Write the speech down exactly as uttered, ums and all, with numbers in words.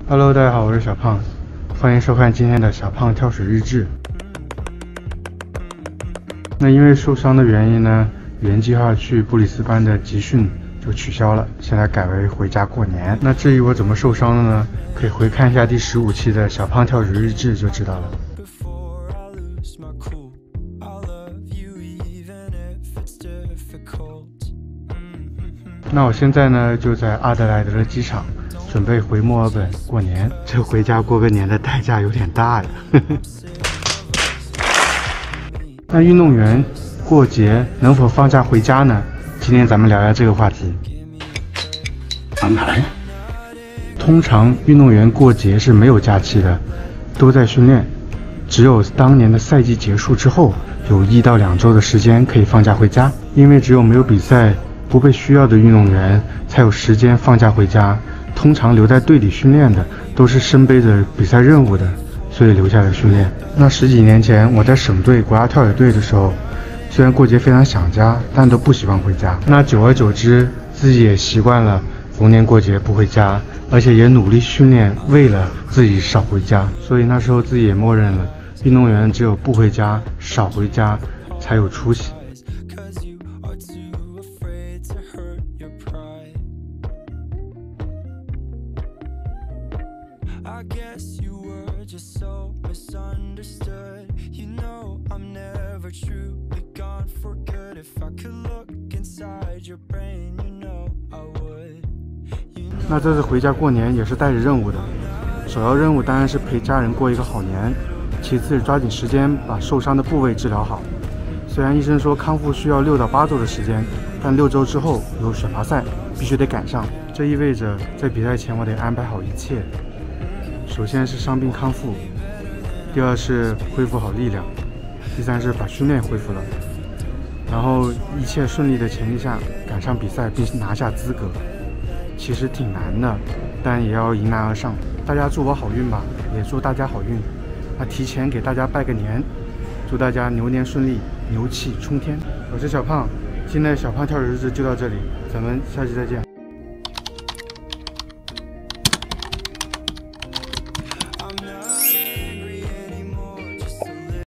Hello， 大家好，我是小胖，欢迎收看今天的小胖跳水日志。那因为受伤的原因呢，原计划去布里斯班的集训就取消了，现在改为回家过年。那至于我怎么受伤的呢？可以回看一下第十五期的小胖跳水日志就知道了。那我现在呢就在阿德莱德的机场，准备回墨尔本过年。这回家过个年的代价有点大呀。那运动员过节能否放假回家呢？今天咱们聊聊这个话题。安排。通常运动员过节是没有假期的，都在训练，只有当年的赛季结束之后，有一到两周的时间可以放假回家。因为只有没有比赛不被需要的运动员才有时间放假回家，通常留在队里训练的都是身背着比赛任务的，所以留下来训练。那十几年前我在省队国家跳水队的时候，虽然过节非常想家，但都不喜欢回家。那久而久之，自己也习惯了逢年过节不回家，而且也努力训练，为了自己少回家。所以那时候自己也默认了，运动员只有不回家、少回家才有出息。I guess you were just so misunderstood. You know I'm never truly gone for good. If I could look inside your brain, you know I would. 那这次回家过年也是带着任务的，首要任务当然是陪家人过一个好年，其次是抓紧时间把受伤的部位治疗好。虽然医生说康复需要六到八周的时间，但六周之后有选拔赛，必须得赶上。这意味着在比赛前我得安排好一切。首先是伤病康复，第二是恢复好力量，第三是把训练恢复了，然后一切顺利的前提下赶上比赛并拿下资格。其实挺难的，但也要迎难而上。大家祝我好运吧，也祝大家好运。那提前给大家拜个年，祝大家牛年顺利，牛气冲天。我是小胖，今天的小胖跳水日志就到这里，咱们下期再见。